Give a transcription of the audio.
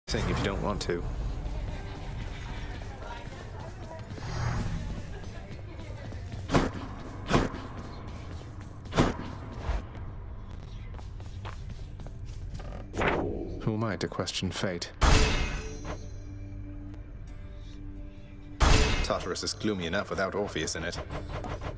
Sing if you don't want to. Who am I to question fate? Tartarus is gloomy enough without Orpheus in it.